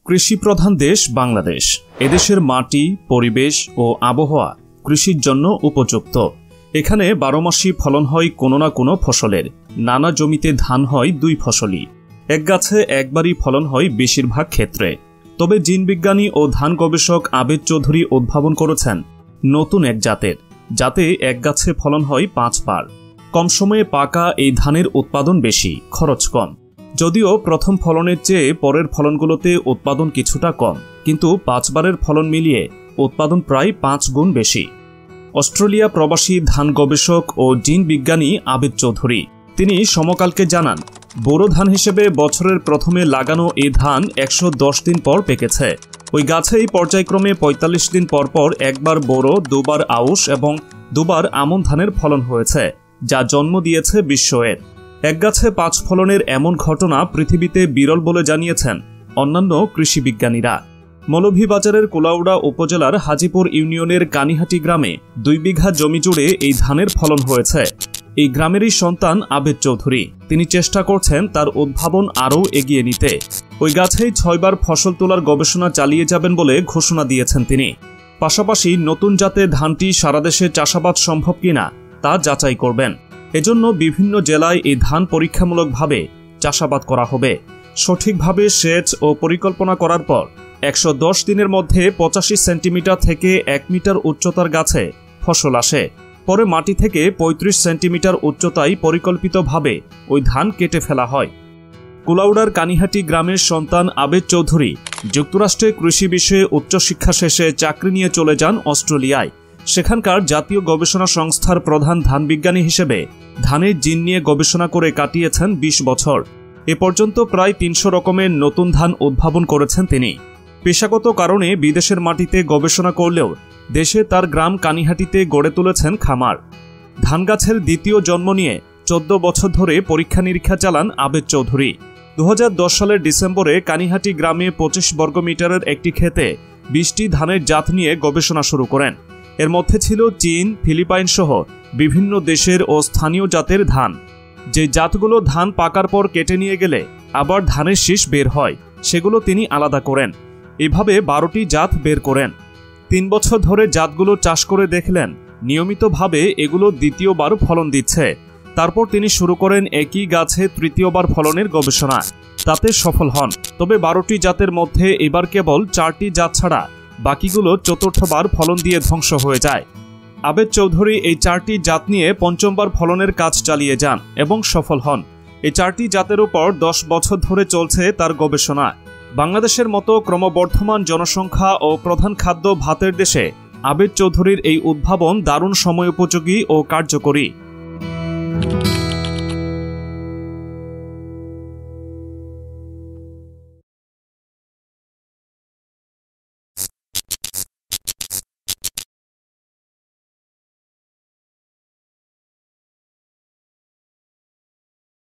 কৃষি প্রধান দেশ বাংলাদেশ। এদেশের মাটি, পরিবেশ ও আবহাওয়া কৃষির জন্য উপযুক্ত। এখানে 12 মাসই ফলন হয় কোনো না কোনো ফসলের। নানা জমিতে ধান হয় 2 ফসলই। এক গাছে একবারই ফলন হয় বেশিরভাগ ক্ষেত্রে। তবে জিনবিজ্ঞানী ও ধান গবেষক আবেদ চৌধুরী উদ্ভাবন করেছেন নতুন এক জাতের, যাতে এক গাছে ফলন হয় 5 বার। কম সময়ে পাকা এই ধানের উৎপাদন বেশি, খরচ কম। যদিও প্রথম ফলনের চেয়ে পরের ফলনগুলোতে উৎপাদন কিছুটা কম, কিন্তু 5 বারের ফলন মিলিয়ে উৎপাদন প্রায় 5 গুণ বেশি। অস্ট্রেলিয়া প্রবাসী ধান গবেষক ও জিন বিজ্ঞানী আবেদ চৌধুরী তিনি সমকালকে জানান, বোরো ধান হিসেবে বছরের প্রথমে লাগানো এই ধান 110 দিন পর পেকেছে। ওই গাছেই পর্যায়ক্রমে 45 দিন পর পর একবার বোরো, 2 বার আউশ এবং 2 বার আমন ধানের ফলন হয়েছে, যা জন্ম দিয়েছে বিস্ময়ের। এক গাছে 5 ফলনের এমন ঘটনা পৃথিবীতে বিরল বলে জানিয়েছেন অন্যান্য কৃষি বিজ্ঞানীরা। মৌলভীবাজারের কুলাউড়া উপজেলার হাজিপুর ইউনিয়নের কানিহাটি গ্রামে 2 বিঘা জমি জুড়ে এই ধানের ফলন হয়েছে। এই গ্রামেরই সন্তান আবেদ চৌধুরী। তিনি চেষ্টা করছেন তার উদ্ভাবন আরও এগিয়ে নিতে। ওই গাছেই 6 বার ফসল তোলার গবেষণা চালিয়ে যাবেন বলে ঘোষণা দিয়েছেন তিনি। পাশাপাশি নতুন জাতে ধানটি সারা দেশে চাষাবাদ সম্ভব কিনা তা যাচাই করবেন। এজন্য বিভিন্ন জেলায় এই ধান পরীক্ষামূলকভাবে চাষাবাদ করা হবে। সঠিকভাবে সেচ ও পরিকল্পনা করার পর 110 দিনের মধ্যে 85 সেন্টিমিটার থেকে 1 মিটার উচ্চতার গাছে ফসল আসে। পরে মাটি থেকে 35 সেন্টিমিটার উচ্চতায় পরিকল্পিতভাবে ওই ধান কেটে ফেলা হয়। কুলাউড়ার কানিহাটি গ্রামের সন্তান আবেদ চৌধুরী যুক্তরাষ্ট্রে কৃষি বিষয়ে উচ্চশিক্ষা শেষে চাকরি নিয়ে চলে যান অস্ট্রেলিয়ায়। সেখানকার জাতীয় গবেষণা সংস্থার প্রধান ধান বিজ্ঞানী হিসেবে ধানের জিন নিয়ে গবেষণা করে কাটিয়েছেন 20 বছর। এ পর্যন্ত প্রায় 300 রকমের নতুন ধান উদ্ভাবন করেছেন তিনি। পেশাগত কারণে বিদেশের মাটিতে গবেষণা করলেও দেশে তার গ্রাম কানিহাটিতে গড়ে তুলেছেন খামার। ধান গাছের দ্বিতীয় জন্ম নিয়ে 14 বছর ধরে পরীক্ষা নিরীক্ষা চালান আবেদ চৌধুরী। 2010 সালের ডিসেম্বরে কানিহাটি গ্রামে 25 বর্গমিটারের একটি ক্ষেতে 20টি ধানের জাত নিয়ে গবেষণা শুরু করেন। এর মধ্যে ছিল চীন, ফিলিপাইন সহ বিভিন্ন দেশের ও স্থানীয় জাতের ধান। যে জাতগুলো ধান পাকার পর কেটে নিয়ে গেলে আবার ধানের শীষ বের হয়, সেগুলো তিনি আলাদা করেন। এভাবে 12টি জাত বের করেন। 3 বছর ধরে জাতগুলো চাষ করে দেখলেন নিয়মিতভাবে এগুলো দ্বিতীয়বার ফলন দিচ্ছে। তারপর তিনি শুরু করেন একই গাছে তৃতীয়বার ফলনের গবেষণা। তাতে সফল হন। তবে 12টি জাতের মধ্যে এবার কেবল 4টি জাত ছাড়া বাকিগুলো চতুর্থবার ফলন দিয়ে ধ্বংস হয়ে যায়। আবেদ চৌধুরী এই 4টি জাত নিয়ে 5বার ফলনের কাজ চালিয়ে যান এবং সফল হন। এই 4টি জাতের উপর 10 বছর ধরে চলছে তার গবেষণা। বাংলাদেশের মতো ক্রমবর্ধমান জনসংখ্যা ও প্রধান খাদ্য ভাতের দেশে আবেদ চৌধুরীর এই উদ্ভাবন দারুণ সময়োপযোগী ও কার্যকরী।